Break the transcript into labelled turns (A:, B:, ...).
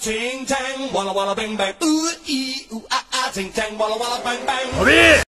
A: ting tang, walla walla bang bang, ooh ee ooh ah ah, ting tang, walla walla bang bang.
B: 老弟。